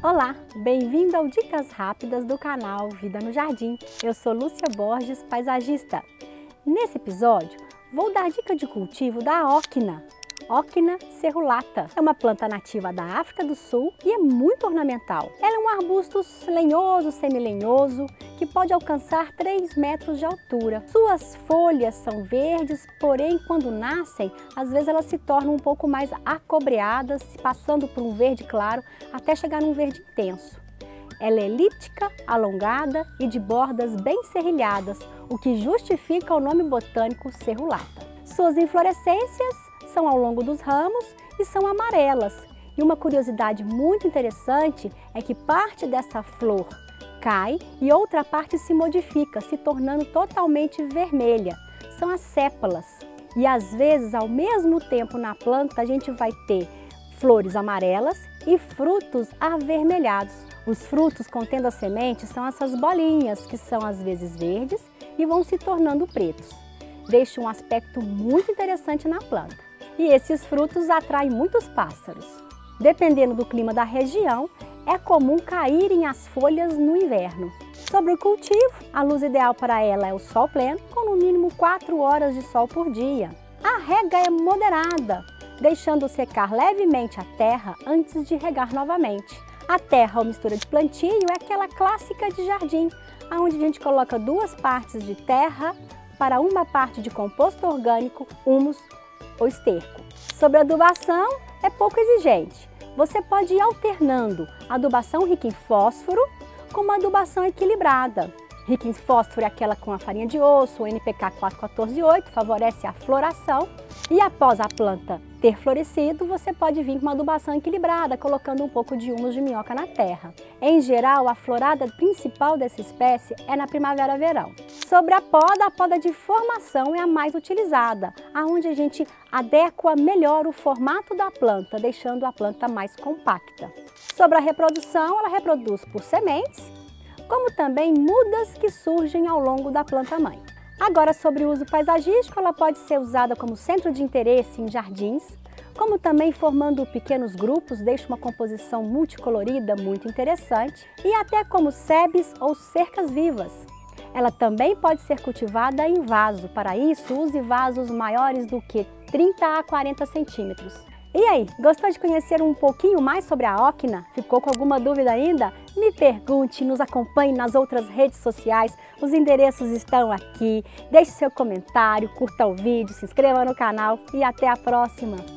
Olá, bem-vindo ao Dicas Rápidas do canal Vida no Jardim. Eu sou Lúcia Borges, paisagista. Nesse episódio, vou dar dica de cultivo da Ocna. Ocna cerulata. É uma planta nativa da África do Sul e é muito ornamental. Ela é um arbusto lenhoso, semilenhoso, que pode alcançar 3 metros de altura. Suas folhas são verdes, porém quando nascem, às vezes elas se tornam um pouco mais acobreadas, passando por um verde claro até chegar num verde intenso. Ela é elíptica, alongada e de bordas bem serrilhadas, o que justifica o nome botânico cerulata. Suas inflorescências são ao longo dos ramos e são amarelas. E uma curiosidade muito interessante é que parte dessa flor cai e outra parte se modifica, se tornando totalmente vermelha. São as sépalas. E às vezes, ao mesmo tempo na planta, a gente vai ter flores amarelas e frutos avermelhados. Os frutos contendo as sementes são essas bolinhas que são às vezes verdes e vão se tornando pretos. Deixa um aspecto muito interessante na planta. E esses frutos atraem muitos pássaros. Dependendo do clima da região, é comum caírem as folhas no inverno. Sobre o cultivo, a luz ideal para ela é o sol pleno, com no mínimo 4 horas de sol por dia. A rega é moderada, deixando secar levemente a terra antes de regar novamente. A terra ou mistura de plantio é aquela clássica de jardim, onde a gente coloca 2 partes de terra para 1 parte de composto orgânico, humus ou esterco. Sobre a adubação, é pouco exigente. Você pode ir alternando adubação rica em fósforo com uma adubação equilibrada. Rica em fósforo é aquela com a farinha de osso, o NPK 414-8, favorece a floração. E após a planta ter florescido, você pode vir com uma adubação equilibrada, colocando um pouco de humus de minhoca na terra. Em geral, a florada principal dessa espécie é na primavera-verão. Sobre a poda de formação é a mais utilizada, onde a gente adequa melhor o formato da planta, deixando a planta mais compacta. Sobre a reprodução, ela reproduz por sementes, como também mudas que surgem ao longo da planta-mãe. Agora, sobre o uso paisagístico, ela pode ser usada como centro de interesse em jardins, como também formando pequenos grupos, deixa uma composição multicolorida muito interessante, e até como sebes ou cercas vivas. Ela também pode ser cultivada em vaso, para isso use vasos maiores do que 30 a 40 centímetros. E aí, gostou de conhecer um pouquinho mais sobre a Ocna? Ficou com alguma dúvida ainda? Me pergunte, nos acompanhe nas outras redes sociais, os endereços estão aqui. Deixe seu comentário, curta o vídeo, se inscreva no canal e até a próxima!